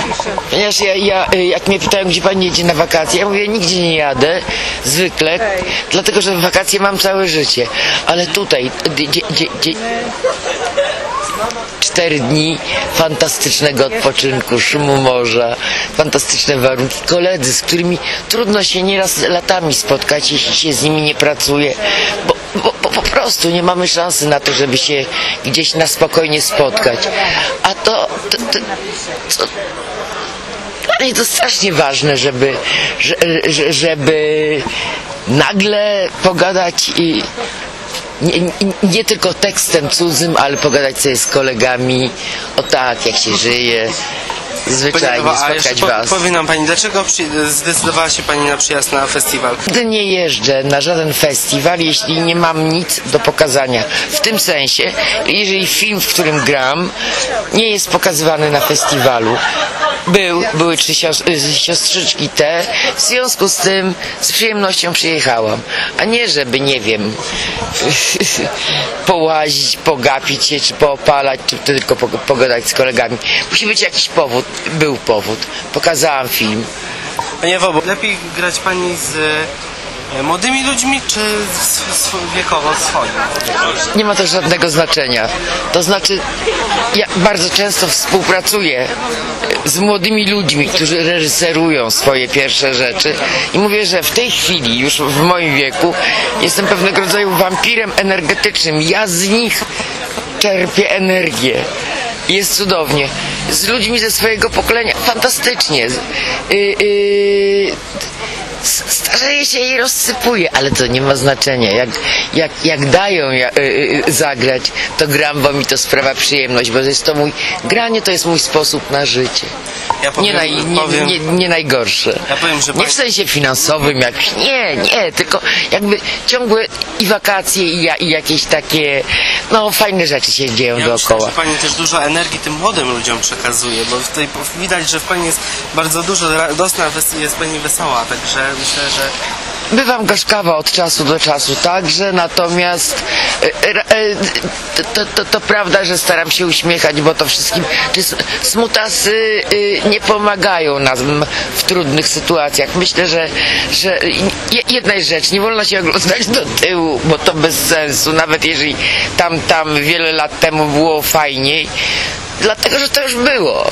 Ponieważ jak mnie pytają, gdzie pani jedzie na wakacje, ja mówię, nigdzie nie jadę, zwykle, dlatego, że w wakacje mam całe życie. Ale tutaj, 4 dni fantastycznego odpoczynku, szumu morza, fantastyczne warunki, koledzy, z którymi trudno się nieraz latami spotkać, jeśli się z nimi nie pracuje, bo po prostu nie mamy szansy na to, żeby się gdzieś na spokojnie spotkać. A to dla mnie to strasznie ważne, żeby nagle pogadać i nie tylko tekstem cudzym, ale pogadać sobie z kolegami o tak, jak się żyje, zwyczajnie spotkać was. Powie nam pani, dlaczego zdecydowała się pani na przyjazd na festiwal? Nigdy nie jeżdżę na żaden festiwal, jeśli nie mam nic do pokazania. W tym sensie, jeżeli film, w którym gram, nie jest pokazywany na festiwalu, były 3 siostrzyczki te, w związku z tym z przyjemnością przyjechałam, a nie żeby, nie wiem, połazić, pogapić się, czy poopalać, czy tylko pogadać z kolegami. Musi być jakiś powód. Był powód. Pokazałam film. Panie Ewo, lepiej grać pani z młodymi ludźmi, czy wiekowo swoimi? Nie ma to żadnego znaczenia. To znaczy, ja bardzo często współpracuję z młodymi ludźmi, którzy reżyserują swoje pierwsze rzeczy i mówię, że w tej chwili, już w moim wieku, jestem pewnego rodzaju wampirem energetycznym. Ja z nich czerpię energię. Jest cudownie. Z ludźmi ze swojego pokolenia fantastycznie. Starzeje się i rozsypuje, ale to nie ma znaczenia. Jak dają zagrać, to gram, bo mi to sprawia przyjemność, bo jest to granie to jest mój sposób na życie. Ja powiem, nie najgorsze. Ja powiem, że nie w sensie finansowym jakimś, nie, tylko jakby ciągłe i wakacje i jakieś takie, no fajne rzeczy się dzieją dookoła. Myślę, że pani też dużo energii tym młodym ludziom przekazuje, bo tutaj widać, że w pani jest bardzo dużo radosna, jest pani wesoła, także myślę, że... Bywam gorzkawa od czasu do czasu także, natomiast to prawda, że staram się uśmiechać, bo to wszystkim, smutasy nie pomagają nam w trudnych sytuacjach. Myślę, że jedna jest rzecz, nie wolno się oglądać do tyłu, bo to bez sensu, nawet jeżeli tam wiele lat temu było fajniej, dlatego, że to już było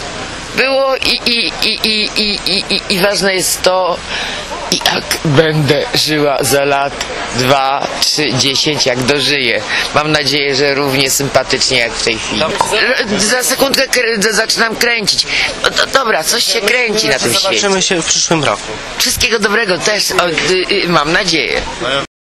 i ważne jest to, jak będę żyła za lat 2, 3, 10, jak dożyję. Mam nadzieję, że równie sympatycznie jak w tej chwili. Za sekundkę zaczynam kręcić. No to dobra, coś się kręci na tym świecie. Zobaczymy się w przyszłym roku. Wszystkiego dobrego też, mam nadzieję.